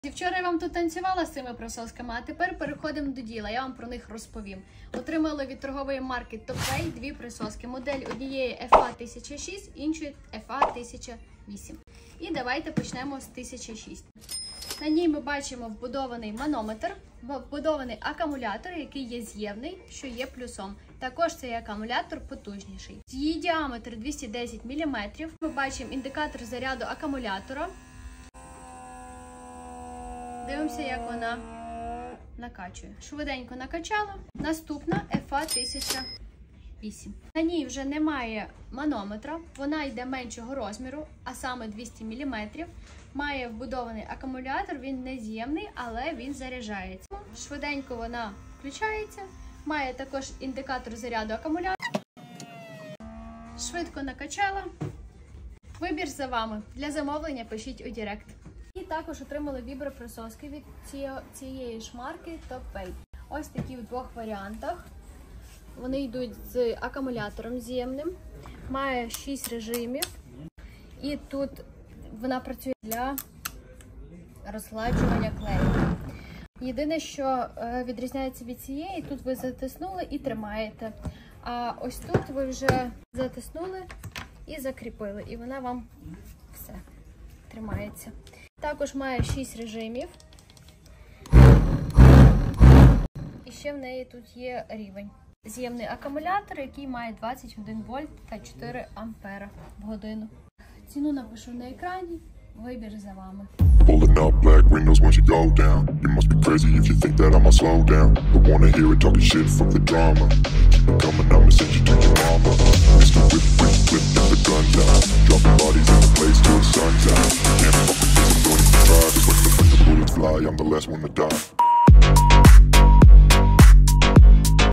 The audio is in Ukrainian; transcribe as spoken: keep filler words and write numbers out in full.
Вчора я вам тут танцювала з цими присосками, а тепер переходимо до діла, я вам про них розповім. Отримали від торгової марки Topway дві присоски. Модель однієї еф а тисяча шість, іншої еф а тисяча вісім. І давайте почнемо з тисяча шість. На ній ми бачимо вбудований манометр, вбудований акумулятор, який є з'ємний, що є плюсом. Також цей акумулятор потужніший. Її діаметр двісті десять міліметрів. Ми бачимо індикатор заряду акумулятора. Дивимося, як вона накачує. Швиденько накачала. Наступна еф а тисяча вісім. На ній вже немає манометра, вона йде меншого розміру, а саме двісті міліметрів. Має вбудований акумулятор, він не з'ємний, але він заряджається. Швиденько вона включається. Має також індикатор заряду акумулятора. Швидко накачала. Вибір за вами. Для замовлення пишіть у Директ. І також отримали віброприсоски від цієї ж марки Topway. Ось такі в двох варіантах. Вони йдуть з акумулятором з'ємним. Має шість режимів. І тут вона працює для розгладжування клею. Єдине, що відрізняється від цієї, тут ви затиснули і тримаєте. А ось тут ви вже затиснули і закріпили. І вона вам все тримається. Також має шість режимів. І ще в неї тут є рівень. З'ємний акумулятор, який має двадцять один вольт та чотири ампера в годину. Ціну напишу на екрані. Вибір за вами. Pulling up black windows once you go down. You must be crazy if you think that I'ma slow down. Don't wanna hear it talking shit, fuck the drama. Keep it coming, I'ma send you to your mama. Mister Whip, whip, whip, get the guns out. Dropping bodies in the place till the sun's out. Can't fuck with this, I'm going to try. Just when the, when the bullets fly, I'm the last one to die.